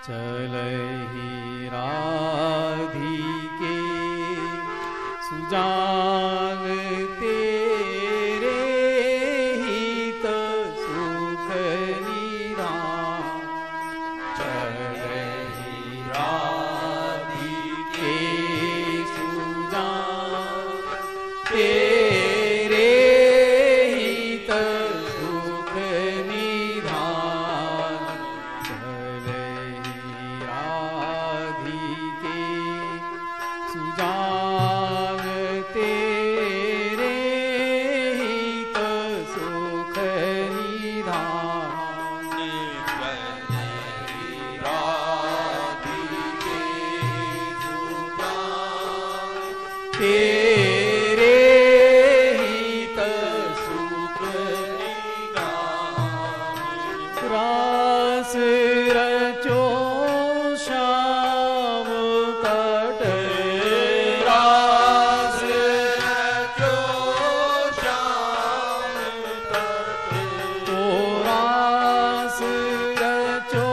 चलहि राधिके सुजान तेरे हित सुख निधान। चलहि राधिके सुजान तेरे हित सुख निधान। चलहि राधिके सुजान तेरे हित सुख निधान। चलहि राधिके सुजान तेरे हित सुख निधान। रास रचो श्याम तट रास रचो श्याम तट। तो रास रचो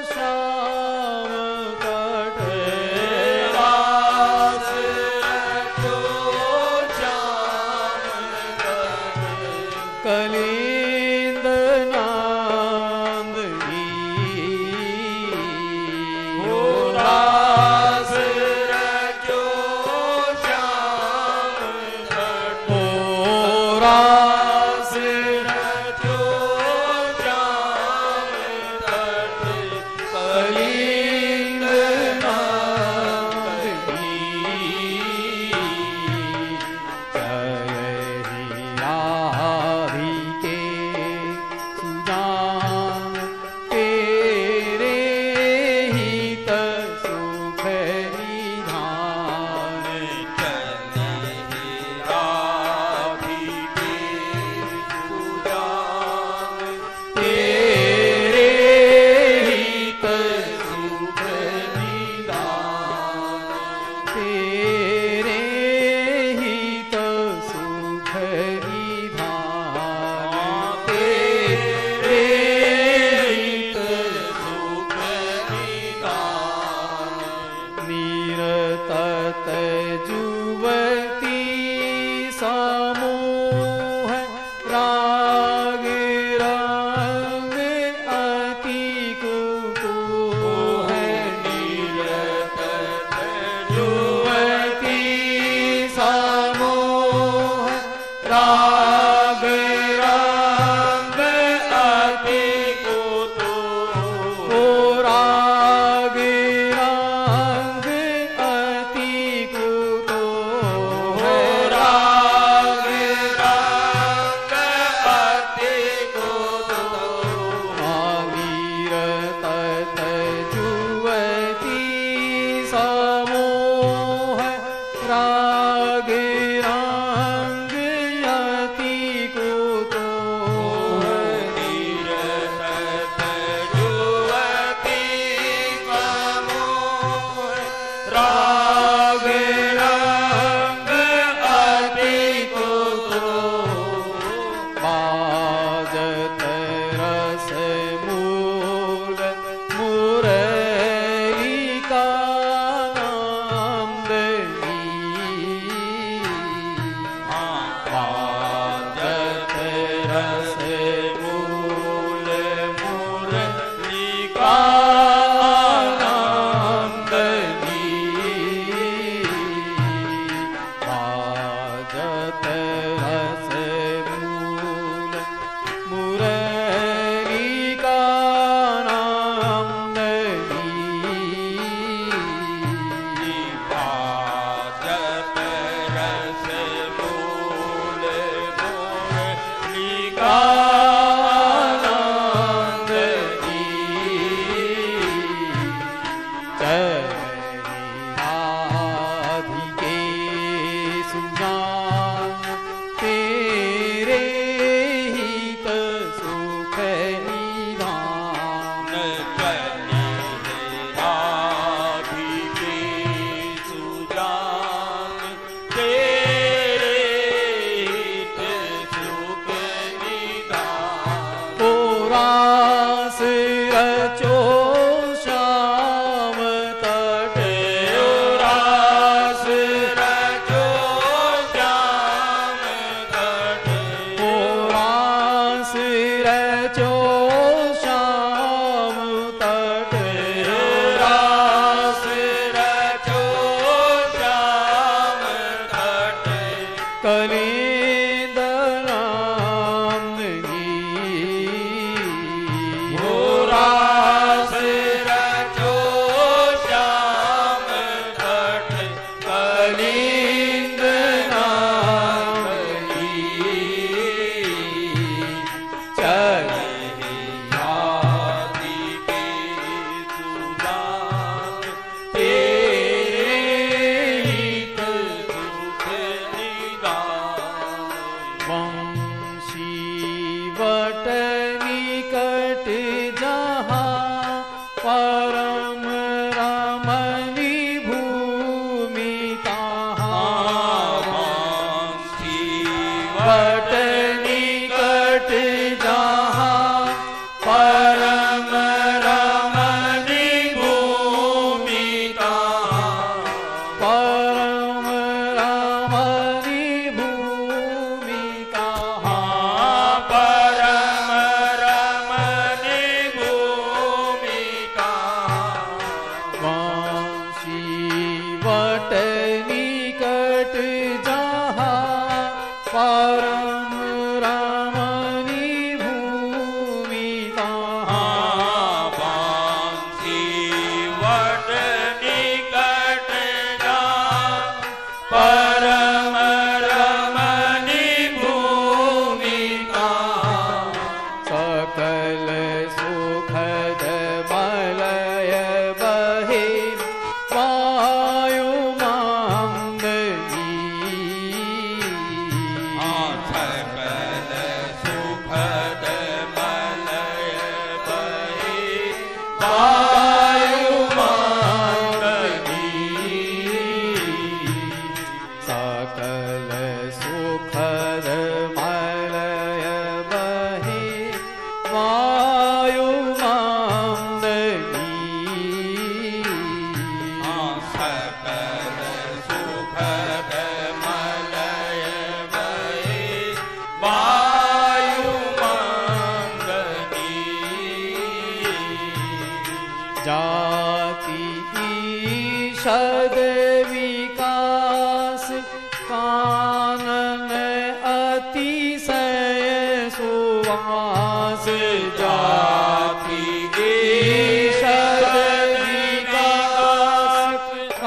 श्याम तट। रास रचो परम रमणी भूमि कहाँ बट निकट जहाँ परम रमणी भूमि कहाँ परम रमणी भूमि कहाँ परम रमणी भूमि कहाँ वांशी वट निकट जहाँ परम रमणी भूमि कहाँ बांसी वट निकट जहाँ परम रमणी भूमि कहाँ सकल सुखद मलय बहे वायु मांगली सकल सुखद मलय बहे वायु मांगली सकल सुखद मलय बहे वायु मांगली सकल सुखद मलय बहे वायु मंगली जाति ईषद विकास कानन अतिशय सुवास जाति ईषद विकास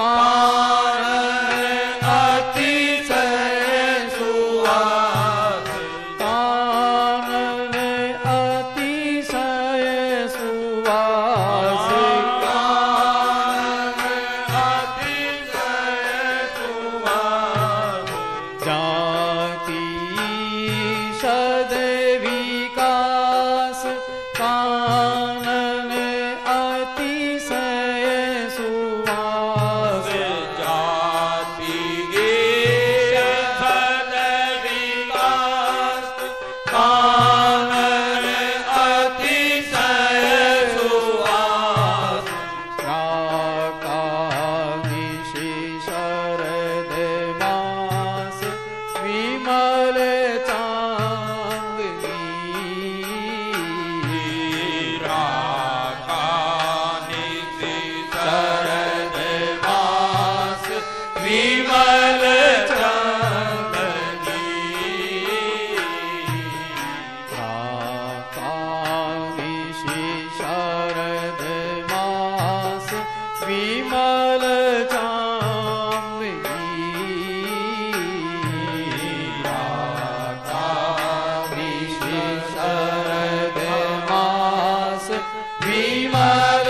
कानन अतिशय सुवास कानन अतिशय सुवास जाति ईषद विकास कानन अतिशय सुवास जाति ईषद विकास कानन अतिशय सुवास राकानिशि शरद मास विमल चांदनी राकानिशि शरद मास विमल चांदनी राकानिशि शरद मास विमल चांदनी राकानिशि शरद मास विमल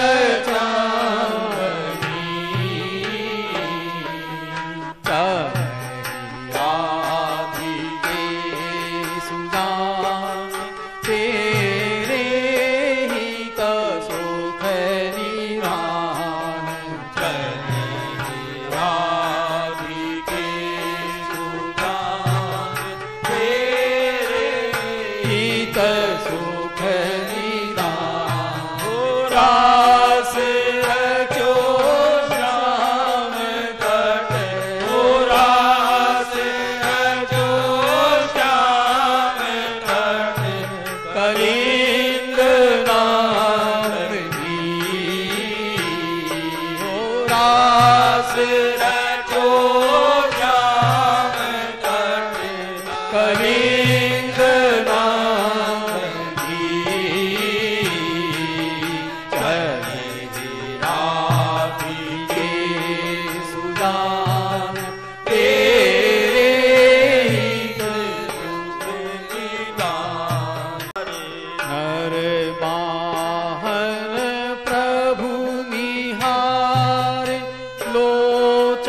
चांदनी राधिके सुदान तेरे हित सुख निधान राधिके सुदान तेरे हित सुख निधान रास रचो श्याम तट रास रचो श्याम तट कलिंग नामनी रास रचो श्याम तट कलिंग नामनी चले राधिके सुदान तेरे हित सुख निधान नर बाहर प्रभु निहार लोथ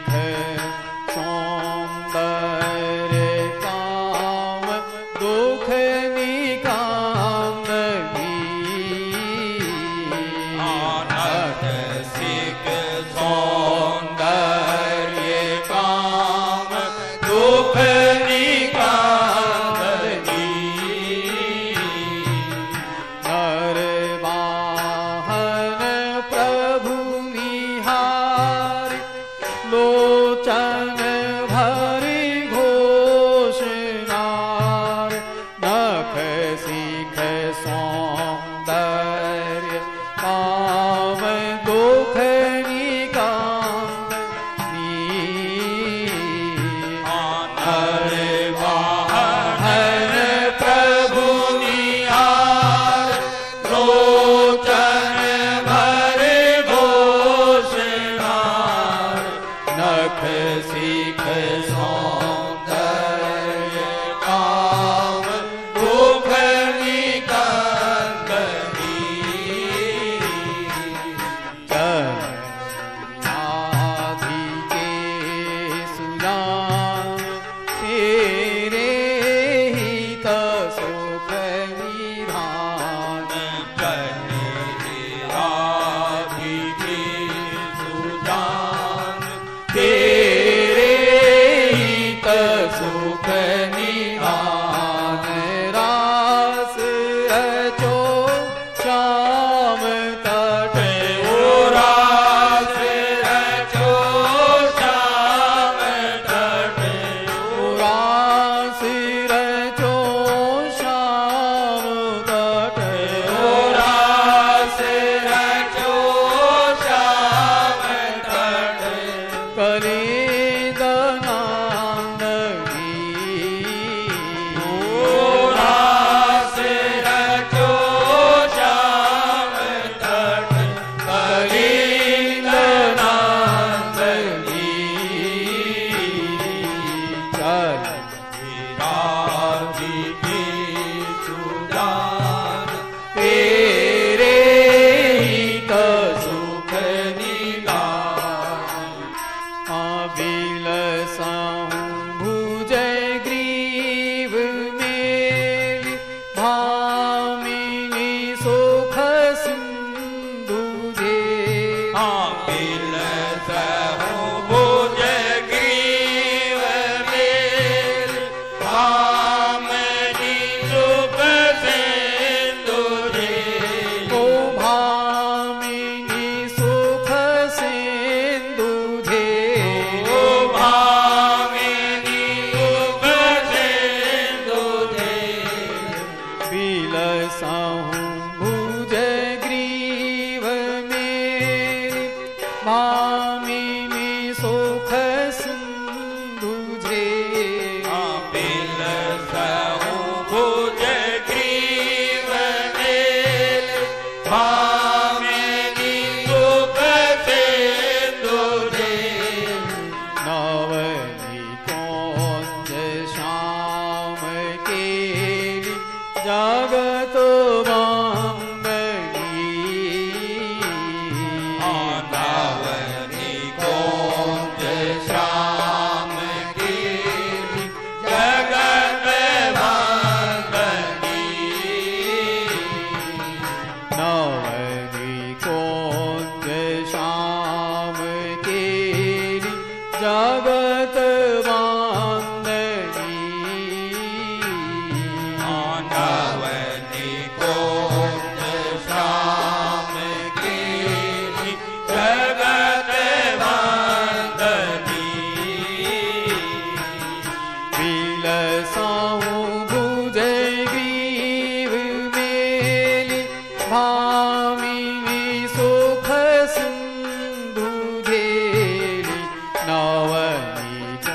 नवनीत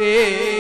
के